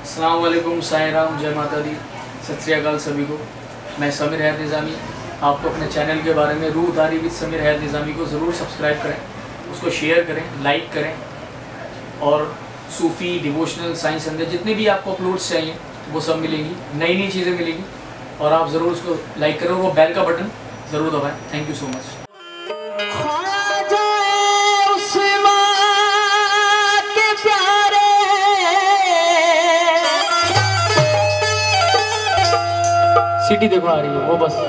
अस्सलाम वालेकुम, साईं राम, जय माता दी, सत श्री अकाल सभी को। मैं समीर हैद निज़ामी आपको अपने चैनल के बारे में रूहदारी विद समीर हैद निज़ामी को ज़रूर सब्सक्राइब करें, उसको शेयर करें, लाइक करें और सूफ़ी, डिवोशनल, साइंस संदेश जितने भी आपको अपलोड्स चाहिए वो सब मिलेंगी, नई नई चीज़ें मिलेंगी और आप ज़रूर उसको लाइक करें और वो बेल का बटन ज़रूर दबाएँ। Thank you so much. सीटी देखो आ रही है वो बस।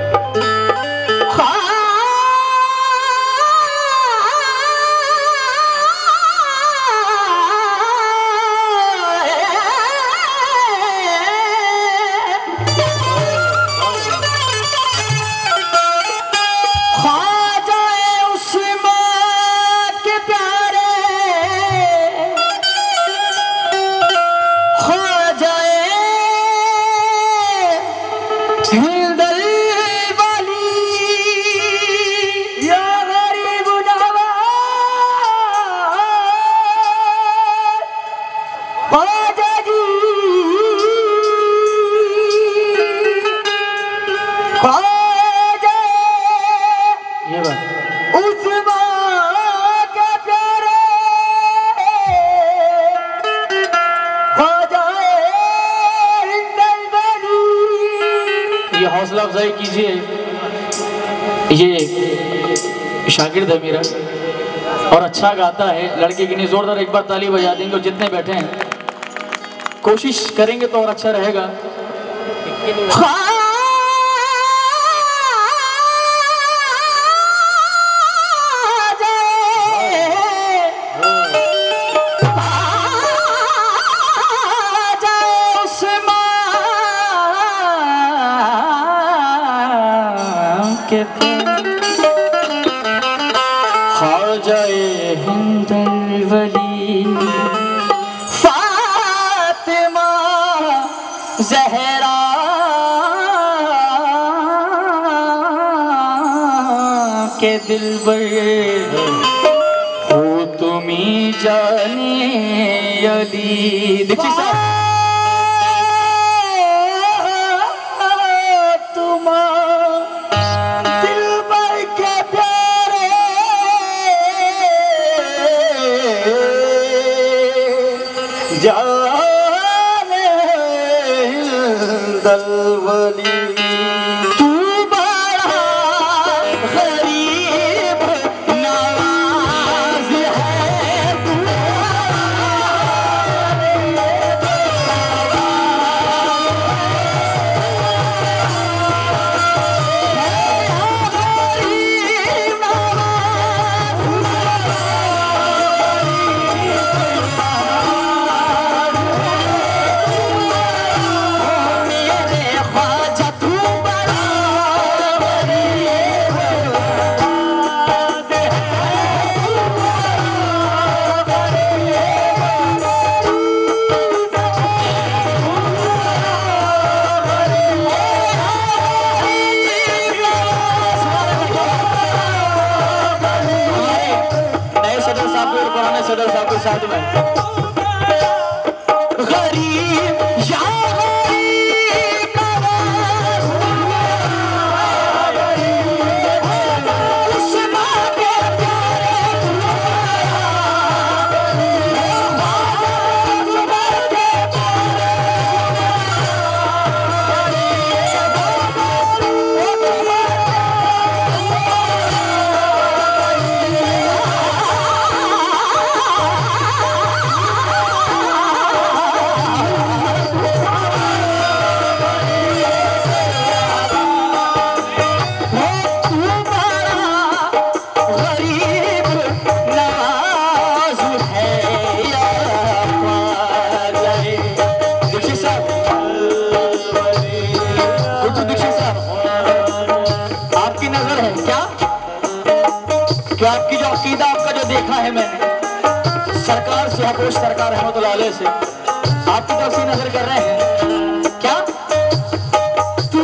ये हौसला अफजाई कीजिए, ये शागिर्द है मेरा और अच्छा गाता है, लड़के की नहीं। जोरदार एक बार ताली बजा देंगे और जितने बैठे हैं कोशिश करेंगे तो और अच्छा रहेगा। ख्वाजाए हिंदल वली फातिमा ज़हरा के दिलबर हो तुम्ही जाने अली। देखिए साहब, जाने दलवली तू बड़ा गरीब नवाज है, तू सदर साहब के साथ में गरीब या गरीब उस माँ के प्यारे क्या आपकी जो अकीदा आपका जो देखा है मैंने सरकार से हकोश सरकार रहमतुल्लाह अलैह से आपकी तरफ से नजर कर रहे हैं क्या तू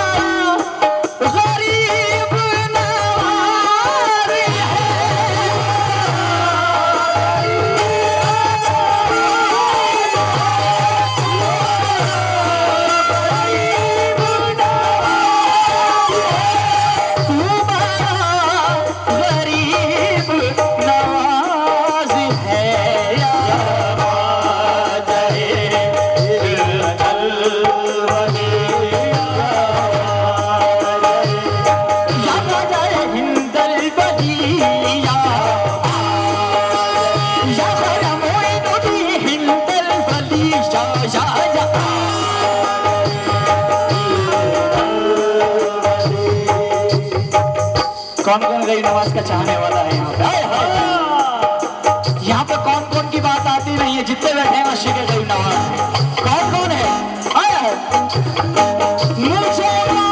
गरीब नवाज है। गई नवाज का चाहने वाला है यहाँ पे। यहाँ पे कौन कौन की बात आती नहीं है, जितने बैठे हैं आशिक गई नवाज, कौन कौन है? मुझे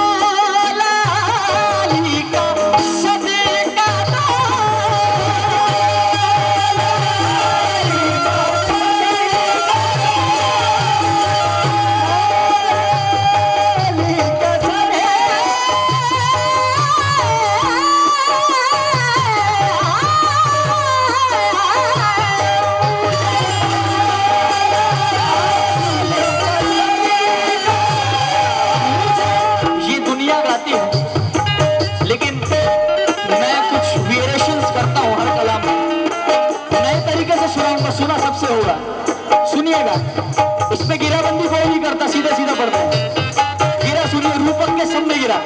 सुना सबसे होगा, सुनिएगा। इसमें गिराबंदी कोई नहीं करता, सीधा सीधा पढ़ते हैं। गिरा सुनिए, रूपक के सब में गिरा।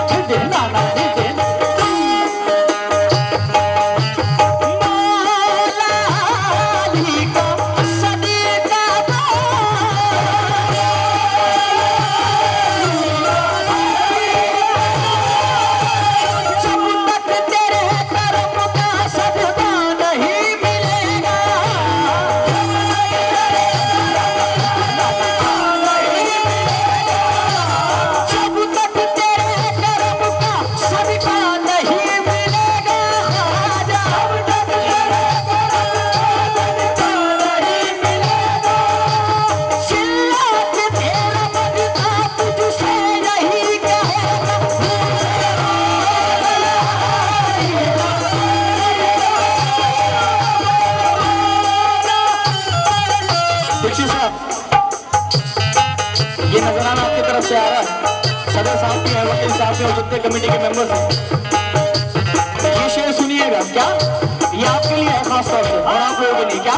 ये नजराना आपकी तरफ से आ रहा है, सदर साहब की है, वकील साहब के और जितने कमेटी के मेंबर्स हैं। ये शेर सुनिएगा, क्या ये आपके लिए है खास तौर से और आप लोगों के लिए, क्या?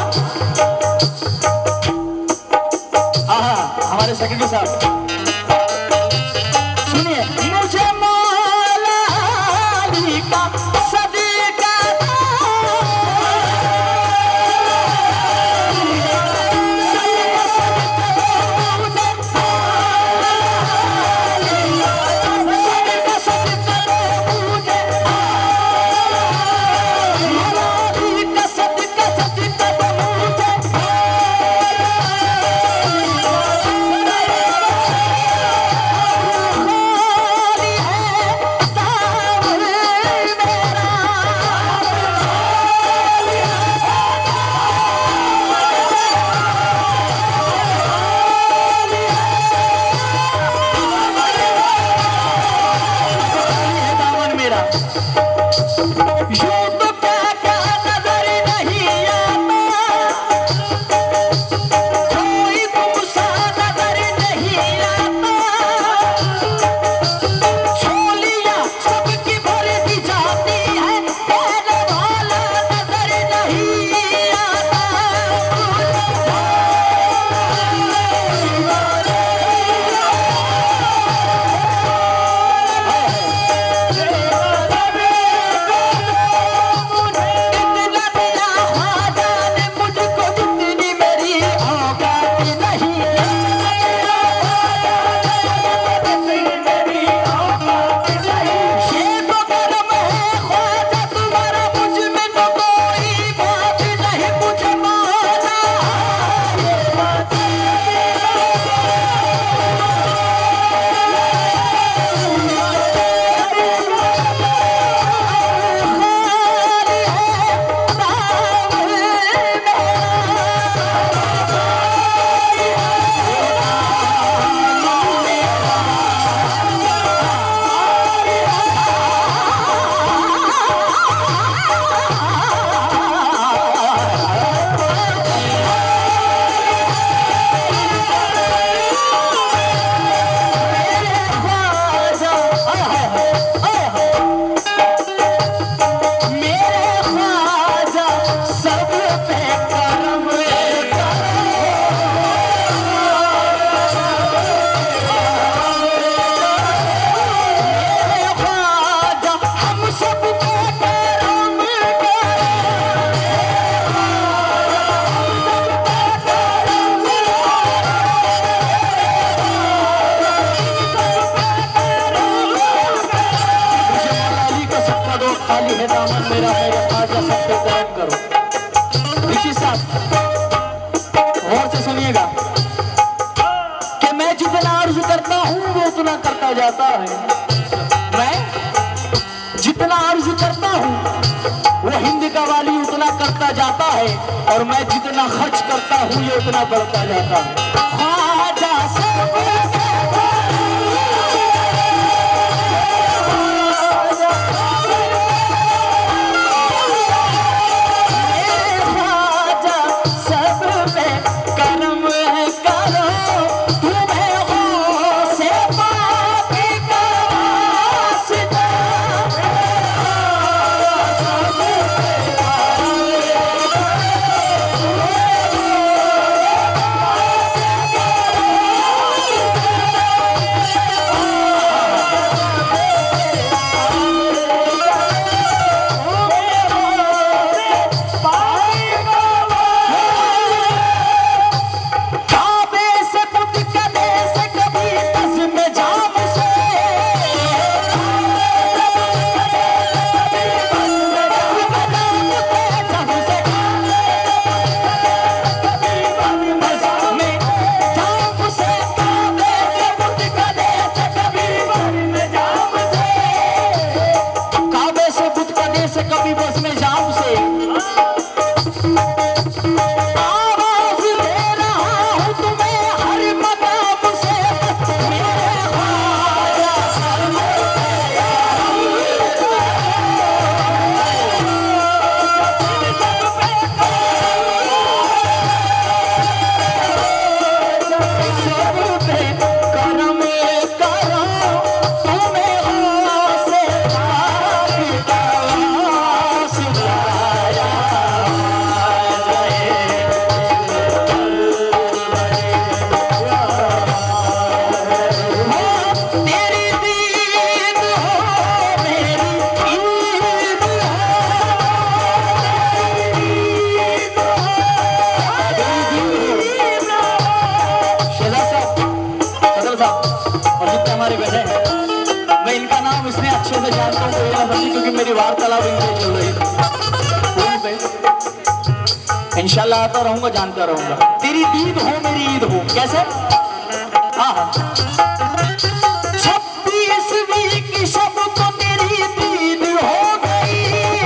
हाँ, हमारे सेक्रेटरी साहब सुनिए। मुझे मौला अली का सदका खाली है दामन मेरा, मेरे ख्वाजा सब पे करम करो। ऋषि साहब गौर से सुनिएगा कि मैं जितना अर्ज करता हूँ वो उतना करता जाता है। मैं जितना अर्ज करता हूँ वो हिंद का वाली उतना करता जाता है, और मैं जितना खर्च करता हूँ ये उतना बढ़ता जाता है। ख्वाजा सब इंशाल्लाह आता रहूंगा, जानता रहूंगा। तेरी दीद हो मेरी ईद हो। कैसे? हाँ 26वीं की शब को तेरी दीद हो गई,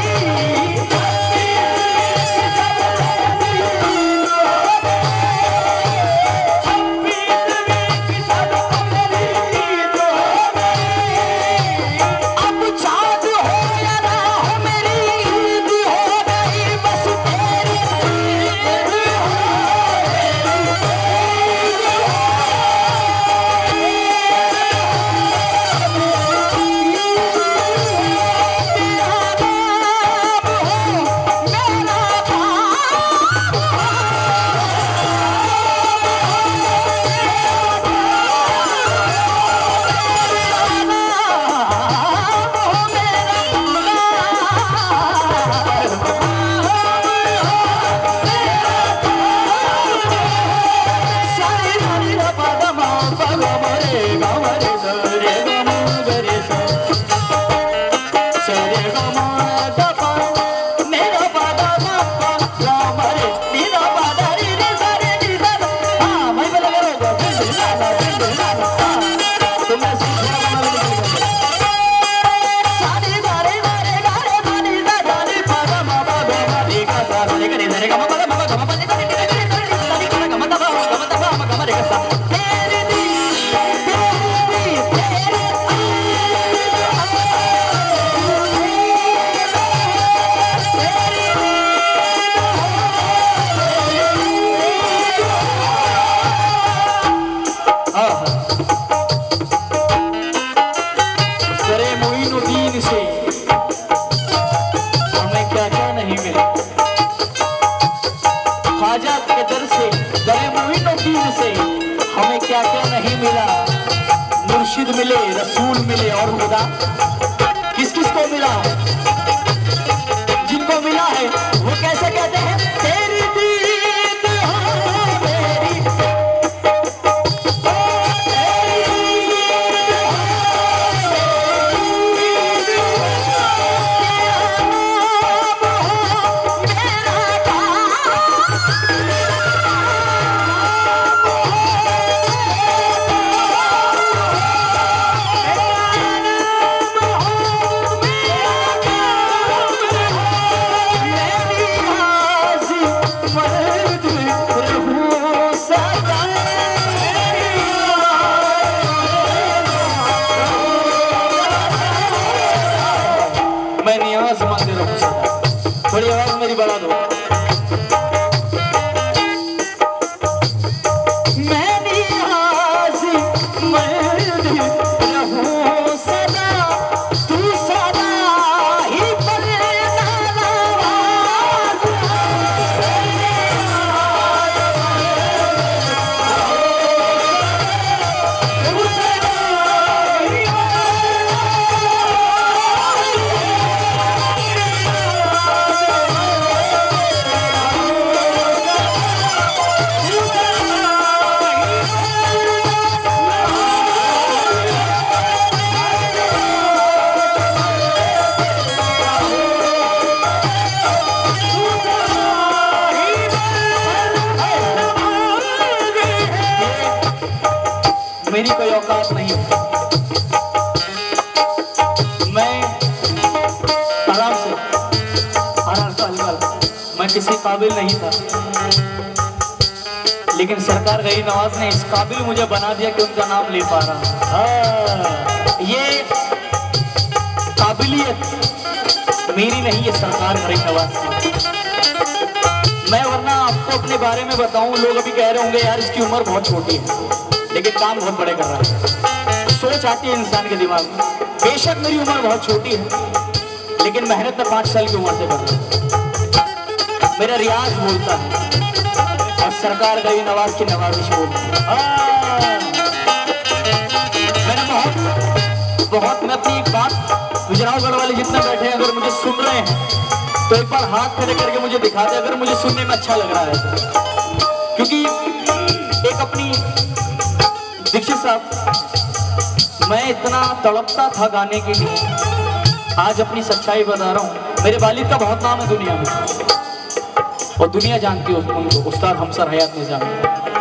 अब चाँद हो या ना हो मेरी ईद हो गई, बस तेरी मुर्शिद मिले, रसूल मिले और खुदा किस किस को मिला? जिनको मिला है वो कैसे कहते हैं? तेरी दीद हो मेरी, तेरी रहूं सदा, तू सदा ही पर मेरी कोई औकात नहीं। मैं आराम से मैं किसी काबिल नहीं था, लेकिन सरकार गरीब नवाज ने इस काबिल मुझे बना दिया कि उनका नाम ले पा रहा। ये काबिलियत मेरी नहीं, ये सरकार गरीब नवाज की। मैं वरना आपको अपने बारे में बताऊं, लोग अभी कह रहे होंगे यार इसकी उम्र बहुत छोटी है, लेकिन काम बहुत बड़े कर रहा है। सोच आती है इंसान के दिमाग में। बेशक मेरी उम्र बहुत छोटी है, लेकिन मेहनत मैं 5 साल की उम्र से कर रहा हूँ। मेरा रियाज बोलता है और सरकार गई नवाज की नवाजिश बोलती है। मैंने बहुत मैं अपनी एक बात, गुजरातगढ़ वाले जितने बैठे हैं अगर मुझे सुन रहे हैं तो एक बार हाथ खड़े करके मुझे दिखा दे अगर मुझे सुनने में अच्छा लग रहा है तो। क्योंकि एक अपनी दीक्षित साहब, मैं इतना तड़पता था गाने के लिए, आज अपनी सच्चाई बता रहा हूँ। मेरे वालिद का बहुत नाम है दुनिया में और दुनिया जानती है उनको, उस्ताद हमसर हयात निज़ामी,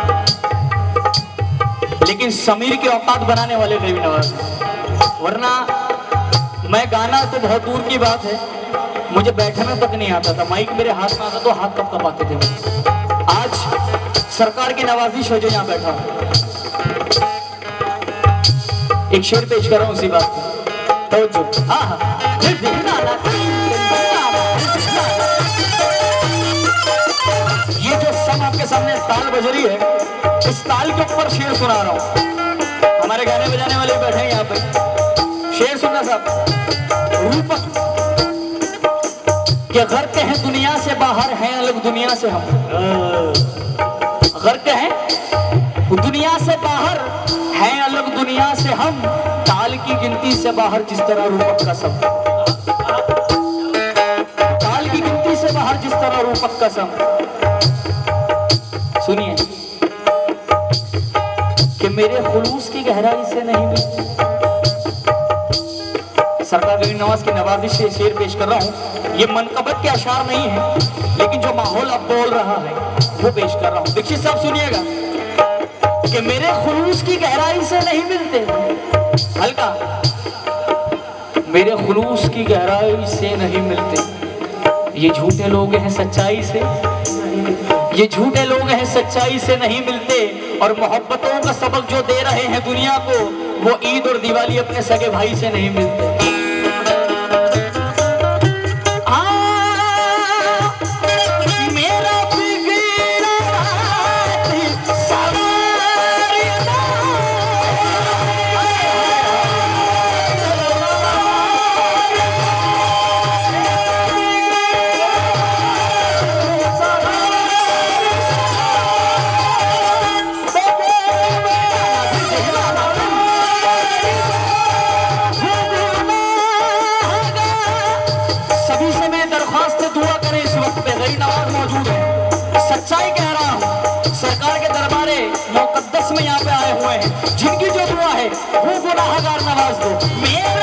लेकिन समीर की औकात बनाने वाले गरीब नवाज। वरना मैं गाना तो बहुत दूर की बात है, मुझे बैठना तक नहीं आता था। माइक मेरे हाथ में आता तो हाथ कब कपाते थे मुझे। आज सरकार की नवाजिश है जो यहाँ बैठा हूँ। एक शेर पेश कर रहा हूँ उसी बात पे। तो ये जो सब आपके सामने ताल बज रही है, इस ताल के ऊपर शेर सुना रहा हूँ। हमारे गाने बजाने वाले बैठे हैं यहाँ पे, शेर सुनना साहब। रूपक के गर्क हैं दुनिया से बाहर, हैं अलग दुनिया से हम। गर्क हैं दुनिया से बाहर, हैं अलग दुनिया से हम। ताल की गिनती से बाहर जिस तरह रूपक का सम, ताल की गिनती से बाहर जिस तरह रूपक का सम। सुनिए कि मेरे खुलूस की गहराई से नहीं मिलती। सरकार गरीब नवाज की नवाजिश से शेर पेश कर रहा हूँ। ये मनकबत के अशार नहीं है, लेकिन जो माहौल अब बोल रहा है वो पेश कर रहा हूँ। दीक्षित साहब सुनिएगा कि मेरे खुलूस की गहराई से नहीं मिलते। हल्का, मेरे खुलूस की गहराई से नहीं मिलते। ये झूठे लोग हैं सच्चाई से, ये झूठे लोग हैं सच्चाई से नहीं मिलते। और मोहब्बतों का सबक जो दे रहे हैं दुनिया को, वो ईद और दिवाली अपने सगे भाई से नहीं मिलते। सच्चाई कह रहा हूँ, सरकार के दरबारे मुकद्दस में यहाँ पे आए हुए हैं, जिनकी जो दुआ है वो गुनाहगार नवाज दो। मेरा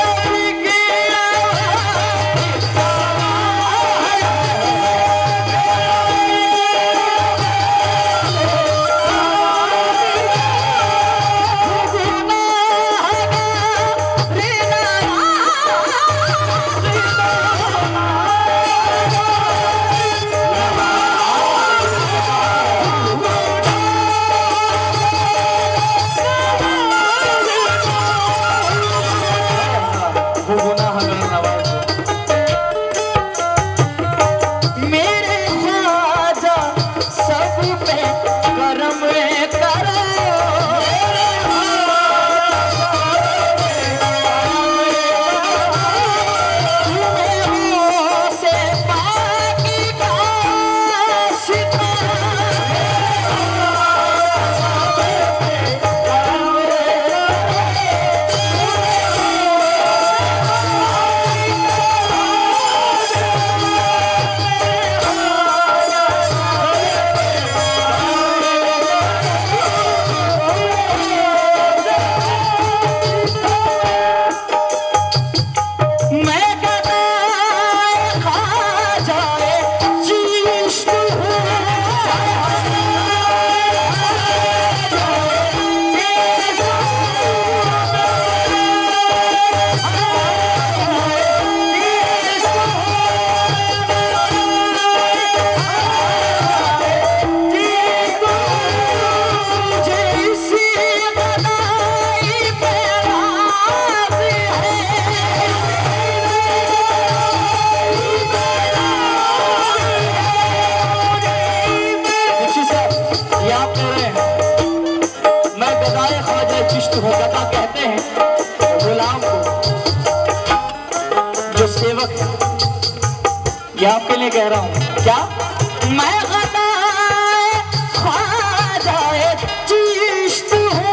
मैं चिश्त हूँ। गदा कहते हैं गुलाम को, जो सेवक है। ये आपके लिए कह रहा हूँ। क्या मैं गदा ख्वाजा चिश्त हूँ,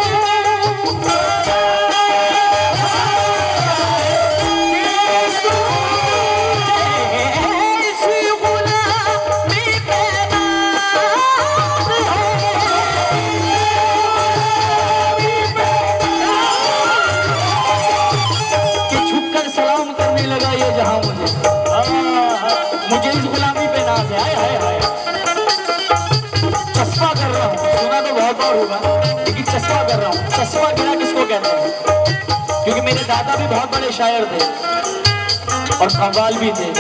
मुझे इस गुलामी पे नाज है। हाय हाय हाय, चश्मा कर रहा हूँ। सुना तो बहुत बार होगा, लेकिन चश्मा कर रहा हूँ। चश्मा गिरा किसको कहते हैं? क्योंकि मेरे दादा भी बहुत बड़े शायर थे और कव्वाल भी थे।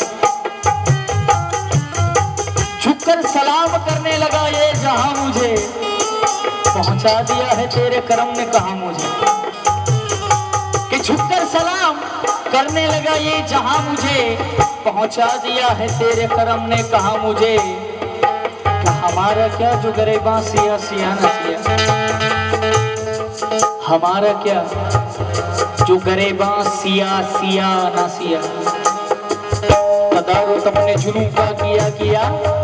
झुककर सलाम करने लगा ये जहां मुझे, पहुंचा दिया है तेरे करम ने कहा मुझे। कि झुककर सलाम करने लगा ये जहां मुझे, पहुंचा दिया है तेरे करम ने कहा मुझे। कि हमारा क्या जो गरेबा सिया सिया न सिया, हमारा क्या जो गरेबा सिया सिया न सिया। तदारुत अपने जुनून का किया।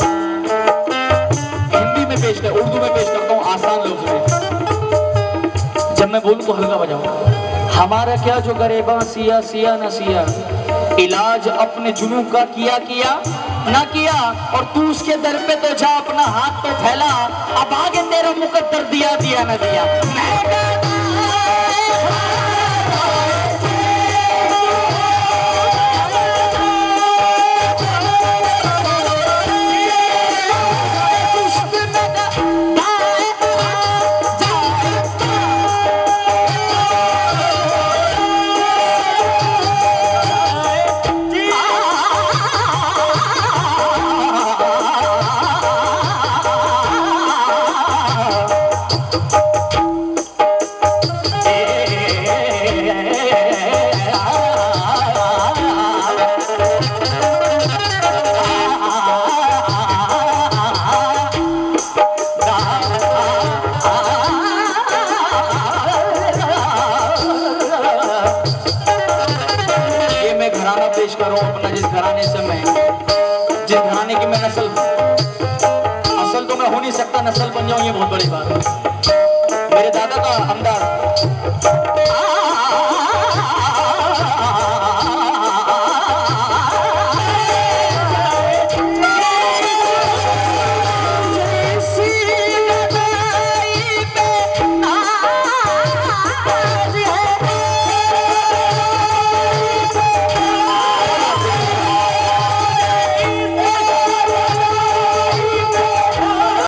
हिंदी में पेश कर, उर्दू में पेश करता हूँ आसान लफ्ज में। जब मैं बोलूँ तो हल्का बजाऊँ। हमारा क्या जो गरेबा सिया सिया न सिया, इलाज अपने जुनून का किया ना किया। और तू उसके दर पे तो जा, अपना हाथ तो फैला। अब आगे तेरा मुकद्दर दिया न दिया। पेश करो अपना, जिस घराने से मैं, जिस घराने की मैं नस्ल, असल तो मैं हो नहीं सकता, नस्ल बन जाऊं ये बहुत बड़ी बात है। मेरे दादा का अंदाज